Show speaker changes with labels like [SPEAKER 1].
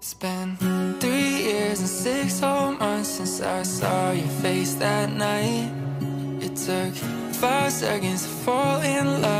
[SPEAKER 1] It's been 3 years and 6 whole months since I saw your face that night. It took 5 seconds to fall in love.